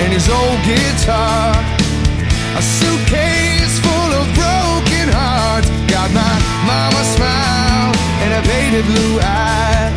and his old guitar. A suitcase full of broken hearts. Got my mama smile and her baby blue eyes.